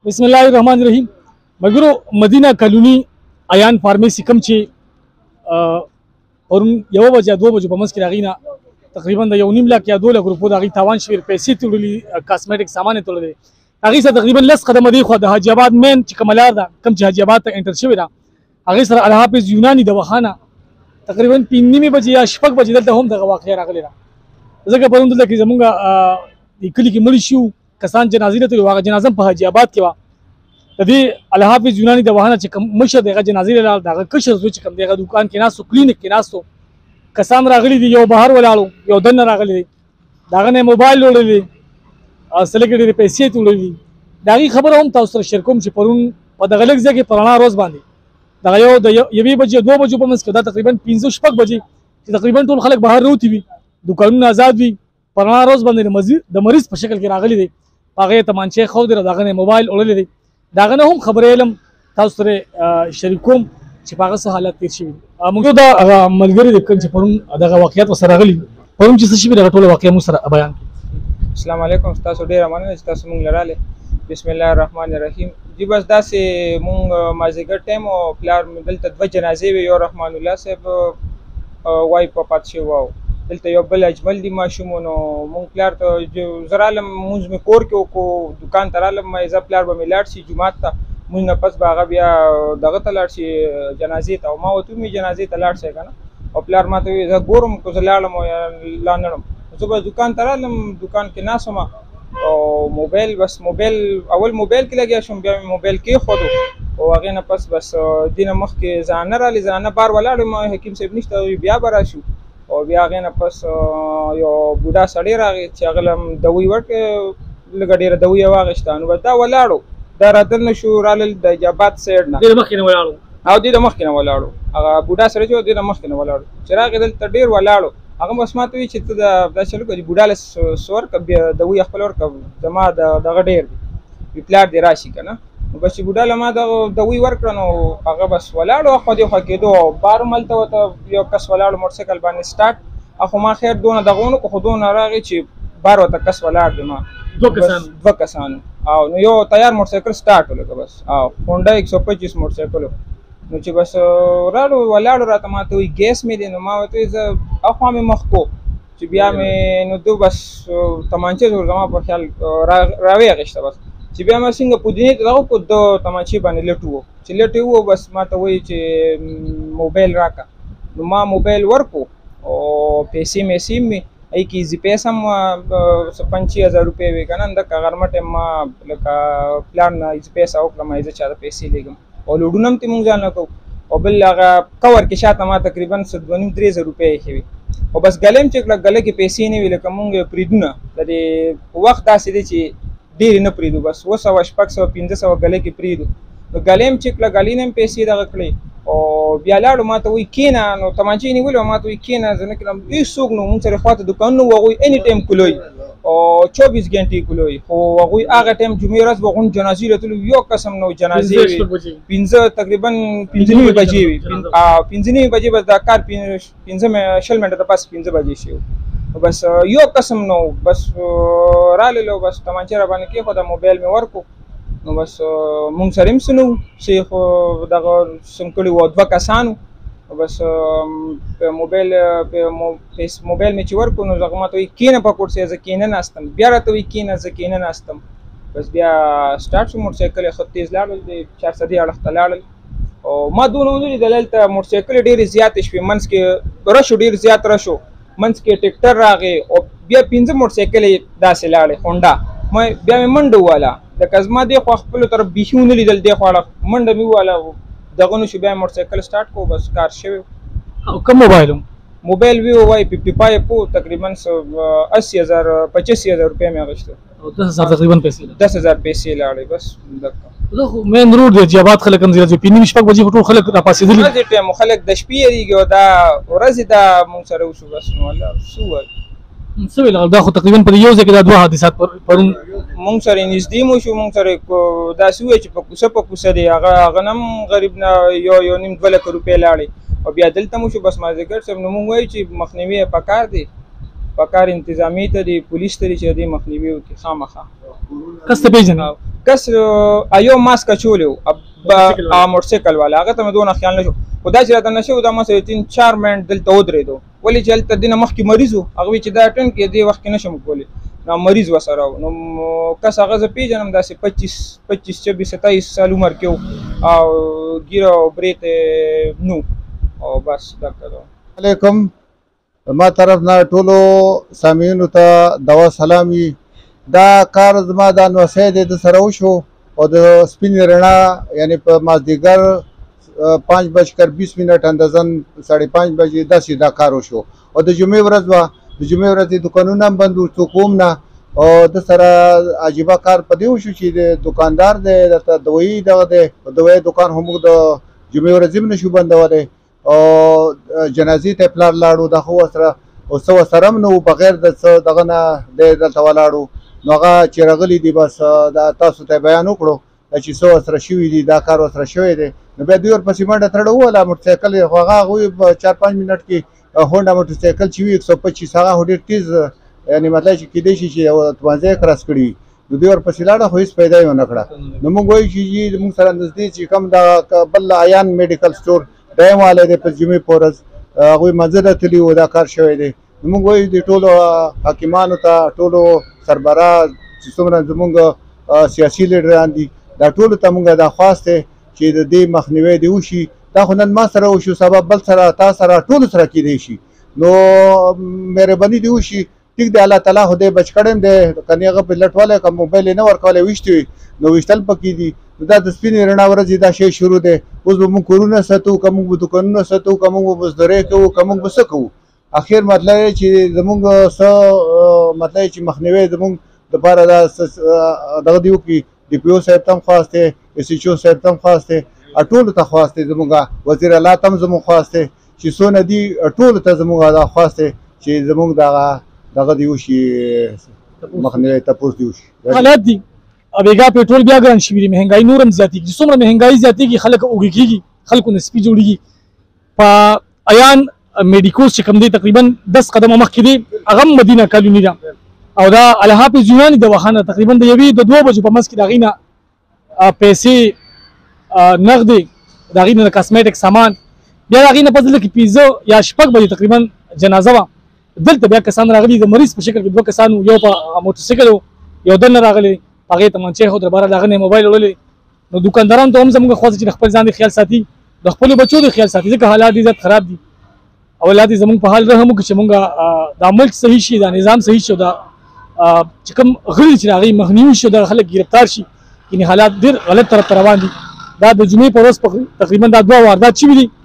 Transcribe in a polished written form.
बिस्मिल्लाहिर्रहमानिर्रहीम मगरो Madina colony Ayan pharmacy कम चे और यव बजे 2 बजे बमस की रागीना तकरीबन 1.5 लाख या 2 लाख रुपये रागी तावान शिविर पैसे तुड़ली कॉस्मेटिक सामान तुड़ले रागी से तकरीबन लस कदम दी खुद हाजीबाद मेन चिकमलार दा कम हाजीबाद तक एंटर शिविरा आगे सर अलहाफिज यूनानी दवाखाना तकरीबन 3 बजे या शपक बजे दलता हम दगा वाक़या रागलेरा जगह पर उन की जमुंगा इकली की मलिशु कसान जनाजीर तो वाक़ जनाजम पर हाजीबाद के वा तभी अलहाफिज यूनानी दवाखाना चिकम मशद देगा जनाजीर लाल दागा कशर जो चिकम देगा दुकान के नासो क्लिनिक के नासो कसान रागली दी यो बाहर वालालो यो दन रागली दी दागा ने मोबाइल लोड़े दी सेलेक्टेड पैसे तुड़े दागी खबर हम ताउसर शरकुम से परुन पदगलक जगह पुराना रोज बांधे दागा यो ये बजे 2 बजे पर मस्कदा तकरीबन 5 बजे तकरीबन टोल खलक बाहर रोती भी दुकान आजाद भी पुराना रोज बांधे मस्जिद द मरीज पर शक्ल के रागली दी पागे तमांचे खो दे दागा ने मोबाइल ओले दी दागा ने हम खबर एलम ताउसर शरकुम चिपागा से हालत तीर शिवी मुझे दा मलगरी देखन से परुन दागा वाकयात वसर रागली परुन जिस शिवी दागा टोल वाकया मुसर बयान अस्सलाम वालेकुम स्तासो डेरा माने स्तासो मुंग लराले बिस्मिल्लाहिर्रहमानिर्रहीम जी बस दा से मुंग माजिगर टाइम और प्लार मिदल तदव जनाजे वे यो रहमानुल्लाह साहब वाई पापात से वाओ दलते यो बल अजमल दी माशूमनो मुंग प्लार तो जो जरालम मुंज में कोर के को दुकान तरालम मैं ज प्लार ब मिलाट सी जुमात ता मुंज नफस बागा बिया दगा तलाट सी जनाजे ता मा वतु मी जनाजे तलाट से kana और प्लार मा तो ज गोरम को जलालम लानडम सुबह दुकान तरालम दुकान के नासमा और मोबाइल बस मोबाइल अवल मोबाइल के लगे शुम बिया मोबाइल के खोदो और आगे न बस दिन मख के जाना राली जाना बार वाला मैं हकीम से निश्ता बिया बराशु और बिया आगे न यो बुढ़ा सड़े रागे चगलम दवी वर्क लगडेर दवी वागस्तान बता वलाड़ो दरदन शु राल द जबात सेड ना दे मखिन वलाड़ो आव दे मखिन वलाड़ो अगा बुढ़ा सड़े जो दे मखिन वलाड़ो चिराग दल तडेर वलाड़ो अगर बस मातु ये चित्त दा चलो कि बुढ़ाले सोर कब दवी अखलर कब जमा द गडेर विप्लार दे राशि का ना बस बुढ़ाले मा दवी वर्क नो अगर बस वलाड़ो खदे खके दो बार मलता होता यो कस वलाड़ो मोटरसाइकिल बाने स्टार्ट अखो मा खैर दोना दगोनो को दोना रागे छि बार होता कस वलाड़ मा दो कसान आओ नो यो तैयार मोटरसाइकिल स्टार्ट होले बस आओ होंडा 125 मोटरसाइकिल नो ची बस राडो वलाड़ो राता मा तो गैस में देनो मा तो इज अखवा में मखको ची बिया में नो दो बस तमांचे जोर जमा पर ख्याल रावे गश्ता बस ची बिया में सिंग पुदिने तो को दो तमांचे बने लेटुओ ची लेटुओ बस मा तो वही ची मोबाइल राका नो मा मोबाइल वर्को और पैसे में सिम में आई की जी पैसा 50,000 रुपये वे का नंदा का गरमटे मा लका प्लान इज पैसा ओकला मा इज चादा पैसे लेगम और लुडुनम ती मुंग जाना को और बिल लगा कवर के साथ मा तकरीबन 2,000 रुपये है और बस गले में चेक गले के पैसे नहीं मिले कमंगे प्रीदुना तदे वक्त आ सीधे ची देर न प्रीदु बस वो सवाश पक सव 500 गले के प्रीदु तो गले में चेक गली ने पैसे दा कले और बियालाडो मा तो वीकेना नो तमांची नहीं बोलो मा तो वीकेना जने कि सुग नो मुंग सरे फात दुकान नो वो एनी टाइम कुलोई और 24 घंटे कुलोई हो वो आगे टाइम जुमेरात बगुन जनाजी रहतु यो कसम नो जनाजी पिंजा तकरीबन 5 बजे बस दाकार 5 में शल मिनट पास 5 बजे से बस यो कसम नो बस राले लो बस तमांची रबाने के खुदा मोबाइल में वर्को नो बस मुंग सरिम सुनु शेख दागा संकड़ी वदवा कसानु बस मोबाइल में चिवर को नो जगमा तो कीना पकड़ से जकीना नास्तम बियारा तो कीना जकीना नास्तम बस बिया स्टार्ट मोटरसाइकिल 36 लाड़ 400 लाड़ और मा दोनों उधर दलालता मोटरसाइकिल डेर ज्यादा इस मंस के रशो डेर ज्यादा रशो मंस के ट्रैक्टर रागे और बिया 5 मोटरसाइकिल दासे लाड़े होंडा मैं बिया में मंडो वाला दकजमा दे खो खपल तर बिहुन लिदल दे खो मंड मी वाला दगनो शुबे मोटरसाइकिल स्टार्ट को बस कार शे कम मोबाइल भी वाई 55 पो तकरीबन 80,000 85,000 रुपए में अगस्त 10,000 तकरीबन पैसे 10,000 पैसे लाड़े बस तो मैं जरूर दे जबात खलक अंजिरा जो पिनी मिशपक बजी फोटो खलक पास दिली दे टाइम खलक दशपी रीगो दा रजिदा मुंसरे उस बस वाला सुवा سوي لا خو تقريبا پر یو ځکه دا دوه حادثات پرون مونږ سره نږدې مو شو مونږ سره دا سوي چې په کوڅه دی هغه غنم غریب نه یو نیم 2 لک روپۍ لاړې او بیا دلته مو شو بس مازیګر سم نو مونږ وایو چې مخنیوي پکار دی پکار انتظامی ته دی پولیس ته چې دی مخنیوي وکړي خامخا کس ته پیژنې کس یو ماسک اچولی و موټرسایکل والا هغه ته مې دونه خیال نه شو خو دا چې راته نشه و دا مثلا 3-4 منټ دلته ودرېدو ولې چې هلته دې نه مخکې مریض و هغه وایي چې دا اټینډ کړي دې وخت کې نه شم کولی نو مریض ورسره و نو کس هغه زه پیژنم داسې 25-26-27 سال عمر کې و او ګیره او برېت نو او بس دغه علیکم ما طرف نه ټولو سامعینو ته دوا سلامي دا کار زما د نوسۍ دی د سره وشو او د سپینې رڼا یعنی په مازدیګر 5:20 اندازن 5:30 بجې داسې دا کار وشو او د جمعې ورځ وه د جمعې ورځ دکانونه هم بند وو څوک هم نه او د سره عجیبه کار په دې وشو چې د دکاندار دی درته دوایي دغه دی دوایي دکان هم موږ د جمعې ورځې هم نشو بندولی او جنازې ته پلار لاړو دا خو ورسره او څه ورسره هم نه وو بغیر د څه دغه نه دی دلته ولاړو نو هغه چې راغلي دي بس دا تاسو ته بیان وکړو چې څه ورسره شوي دي دا کار ورسره شوی دی نو بیا دوی ورپسې منډه تړه ووهله موټرسایکل یې خو هغه هغوی په 4-5 منټ کې هونډا موټرسایکل چې وي 125 هغه خو ډېر تیز یعنې مطلب چې کیدای شي چې 15 کراس کړي وي نو دوی ورپسې لاړه خو هېڅ پیدا یې ونه کړه نو موږ وایو چې موږ سره نږدې چې کوم دغه بل عیان میډیکل سټور ډایم والی دی په جمعې په ورځ هغوی منځه ته تللي وو دا کار شوی دی نو موږ وایو د ټولو حاکمانو ته ټولو سربراز چې څومره زموږ سیاسي لیډران دي دا ټولو ته موږ دا خواست دی چې د دې مخنیوی دې وشي دا خو نن ما سره وشو سبا بل سره تا سره ټولو سره کیدای شي نو مهرباني دې وشي ټیک دی الله تعالی خو دې بچ کړی دی کنې هغه په لټولی که موبایل یې نه ورکولی ویشتې وي نو ویشتل پکې دي نو دا د سپینې رڼا ورځې دا شی شروع دی اوس به موږ کورونه ساتو که موږ به دوکانونه ساتو که موږ به بزدرۍ کوو که موږ به څه کوو اخر مطلب یې چې زموږ څه مطلب چې مخنیوی زموږ دپاره دا دغه دی وکړي ډي پي او صاحب ته هم خواست دی ایس ایچ او صاحب ته هم خواست دی ټولو ته خواست دی زموږ وزیر اعلی ته هم زموږ خواست دی چې څونه دي ټولو ته زموږ دا خواست دی چې زموږ دغه دی وشي مخنیوی تپوس دی وشي حالات دي بیګا پېټرول بیا ګران شوي دي مهنګایي نور هم زیاتېږي چې څومره مهنګایي زیاتېږي خلک اوږې کېږي خلکو نسبي جوړېږي په عیان میډیکوز چې کوم دی تقریبا 10 قدمه مخکې دی هغه هم مدینه کالوني ده او دا الحافظ یوناني دواخانه تقریبا د یوې د 2 بجو په منځ کې د هغې نه پیسې نغدې د هغې نه د کاسمیټک سامان بیا د هغې نه پس دلته کې 15 یا 6 بجې تقریبا جنازه وه دلته بیا کسان راغلي د مریض په شکل کې 2 کسان یو په موټرسایکل یو دننه راغلی هغې ته منچې خو درباره د هغه نه موبایل وړلی نو دوکاندارانو ته هم زموږ خواست چې د خپل ځان د خیال ساتي د خپلو بچو د خیال ساتي ځکه حالات دي زیات خراب دي او الله دې زموږ په حال رحم وکړي چې موږ دا ملک صحیح شي دا نظام صحیح شي دا چې کوم غړي چې هغې مخنیوي شي دا خلک ګرفتار شي یعنې حالات ډېر غلط طرف ته روان دي دا د جمعې په ورځ تقریبا دا 2 واردات شوي دي